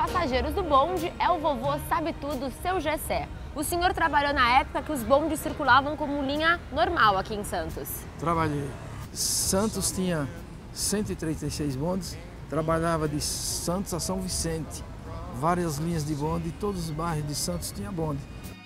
passageiros do bonde é o vovô sabe-tudo, seu Gessé. O senhor trabalhou na época que os bondes circulavam como linha normal aqui em Santos. Trabalhei. Santos tinha 136 bondes, trabalhava de Santos a São Vicente. Várias linhas de bonde e todos os bairros de Santos tinham bonde.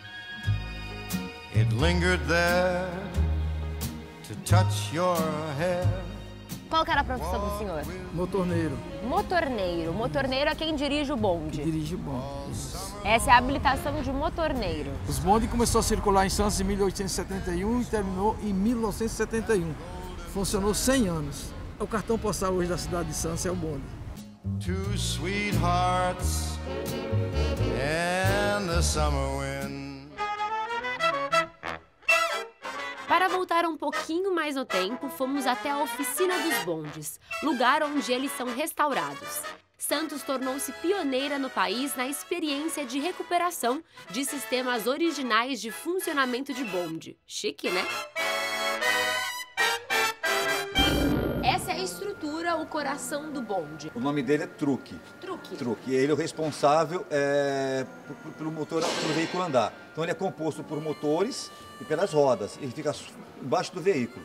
It lingered there to touch your hair. Qual que era a profissão do senhor? Motorneiro. Motorneiro. Motorneiro é quem dirige o bonde. Dirige o bonde. Essa é a habilitação de motorneiro. Os bondes começou a circular em Santos em 1871 e terminou em 1971. Funcionou 100 anos. O cartão postal hoje da cidade de Santos é o bonde. Two sweethearts and the summer wind. Para voltar um pouquinho mais no tempo, fomos até a oficina dos bondes, lugar onde eles são restaurados. Santos tornou-se pioneira no país na experiência de recuperação de sistemas originais de funcionamento de bonde. Chique, né? Essa é a estrutura, o coração do bonde. O nome dele é truque. Truque. Truque. Ele é o responsável pelo motor, pelo veículo andar. Então ele é composto por motores e pelas rodas. Ele fica embaixo do veículo.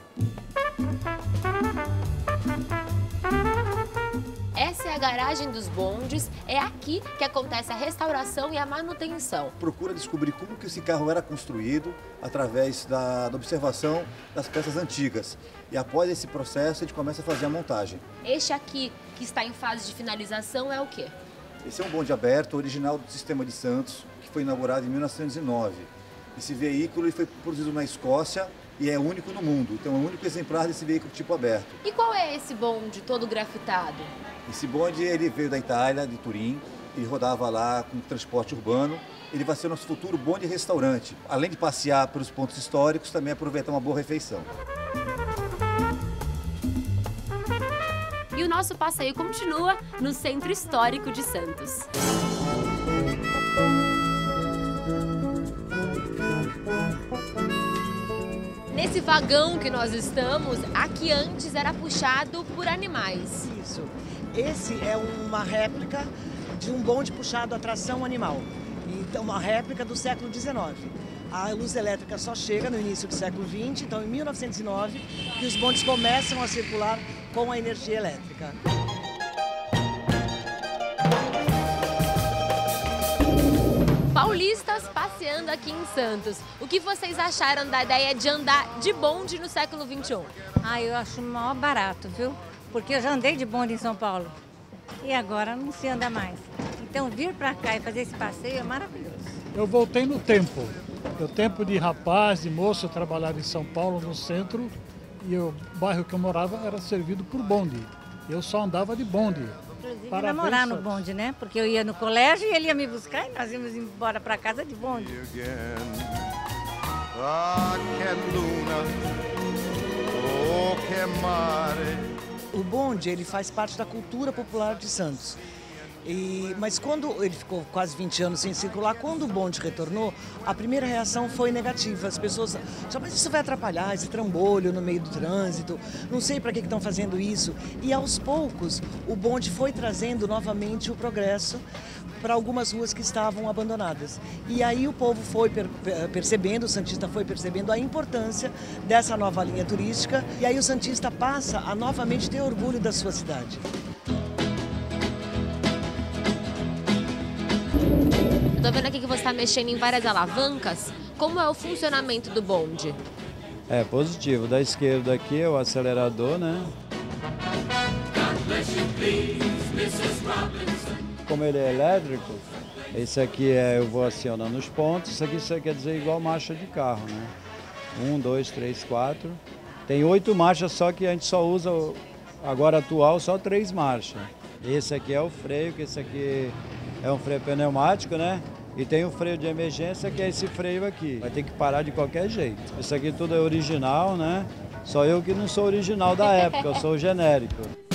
Essa é a garagem dos bondes, é aqui que acontece a restauração e a manutenção. Procura descobrir como que esse carro era construído através da observação das peças antigas. E após esse processo, a gente começa a fazer a montagem. Este aqui, que está em fase de finalização, é o quê? Esse é um bonde aberto, original do sistema de Santos, que foi inaugurado em 1909. Esse veículo foi produzido na Escócia e é único no mundo. Então é o único exemplar desse veículo tipo aberto. E qual é esse bonde todo grafitado? Esse bonde ele veio da Itália, de Turim, ele rodava lá com transporte urbano. Ele vai ser o nosso futuro bonde restaurante. Além de passear pelos pontos históricos, também aproveitar uma boa refeição. E o nosso passeio continua no Centro Histórico de Santos. Nesse vagão que nós estamos, aqui antes era puxado por animais. Isso. Esse é uma réplica de um bonde puxado a tração animal. Então, uma réplica do século XIX. A luz elétrica só chega no início do século XX, então em 1909, que os bondes começam a circular com a energia elétrica. Paulistas passeando aqui em Santos. O que vocês acharam da ideia de andar de bonde no século XXI? Eu acho maior barato, viu? Porque eu já andei de bonde em São Paulo e agora não se anda mais. Então vir para cá e fazer esse passeio é maravilhoso. Eu voltei no tempo. No tempo de rapaz, de moço, eu trabalhava em São Paulo, no centro, e o bairro que eu morava era servido por bonde. Eu só andava de bonde. Inclusive namorar no bonde, né? Porque eu ia no colégio e ele ia me buscar e nós íamos embora para casa de bonde. O bonde ele faz parte da cultura popular de Santos. Mas quando ele ficou quase 20 anos sem circular, quando o bonde retornou, a primeira reação foi negativa. As pessoas disseram, mas isso vai atrapalhar, esse trambolho no meio do trânsito, não sei para que estão fazendo isso. E aos poucos, o bonde foi trazendo novamente o progresso para algumas ruas que estavam abandonadas. E aí o povo foi percebendo, o santista foi percebendo a importância dessa nova linha turística, e aí o santista passa a novamente ter orgulho da sua cidade. Estou vendo aqui que você está mexendo em várias alavancas. Como é o funcionamento do bonde? É positivo. Da esquerda aqui é o acelerador, né? Como ele é elétrico, esse aqui eu vou acionando os pontos. Isso aqui quer dizer igual marcha de carro, né? 1, 2, 3, 4. Tem 8 marchas, só que a gente só usa, agora atual, só 3 marchas. Esse aqui é o freio, que esse aqui é um freio pneumático, né? E tem o freio de emergência, que é esse freio aqui. Vai ter que parar de qualquer jeito. Isso aqui tudo é original, né? Só eu que não sou original da época, eu sou o genérico.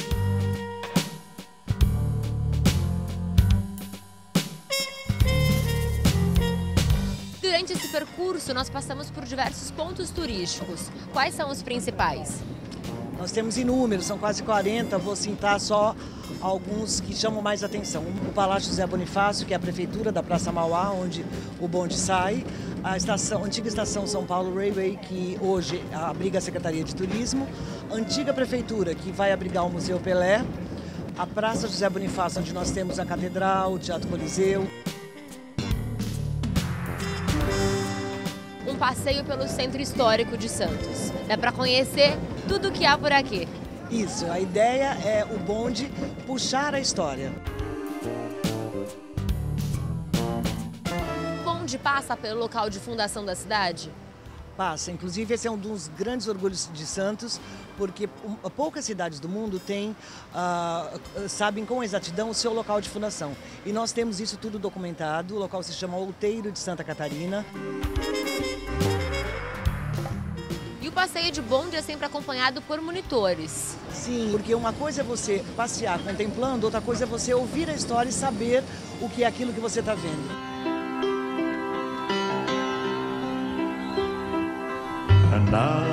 Durante esse percurso, nós passamos por diversos pontos turísticos. Quais são os principais? Nós temos inúmeros, são quase 40, vou citar só alguns que chamam mais atenção. O Palácio José Bonifácio, que é a prefeitura da Praça Mauá, onde o bonde sai. A antiga estação São Paulo Railway, que hoje abriga a Secretaria de Turismo. A antiga prefeitura, que vai abrigar o Museu Pelé. A Praça José Bonifácio, onde nós temos a Catedral, o Teatro Coliseu. Um passeio pelo Centro Histórico de Santos. É para conhecer tudo o que há por aqui. Isso, a ideia é o bonde puxar a história. O bonde passa pelo local de fundação da cidade? Passa, inclusive esse é um dos grandes orgulhos de Santos, porque poucas cidades do mundo sabem com exatidão o seu local de fundação. E nós temos isso tudo documentado, o local se chama Outeiro de Santa Catarina. E o passeio de bonde é sempre acompanhado por monitores. Sim, porque uma coisa é você passear contemplando, outra coisa é você ouvir a história e saber o que é aquilo que você está vendo. And now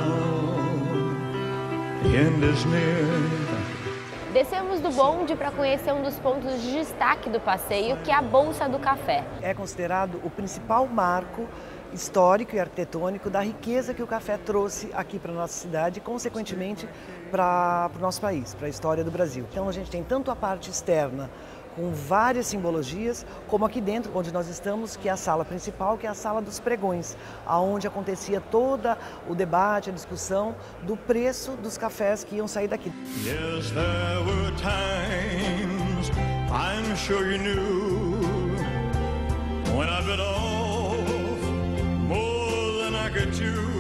the end is near. Descemos do bonde para conhecer um dos pontos de destaque do passeio, que é a Bolsa do Café. É considerado o principal marco histórico e arquitetônico da riqueza que o café trouxe aqui para a nossa cidade e, consequentemente, para o nosso país, para a história do Brasil. Então a gente tem tanto a parte externa, com várias simbologias, como aqui dentro, onde nós estamos, que é a sala principal, que é a sala dos pregões, onde acontecia todo o debate, a discussão do preço dos cafés que iam sair daqui. Yes, there were times, I'm sure you knew, when I bit off more than I could chew.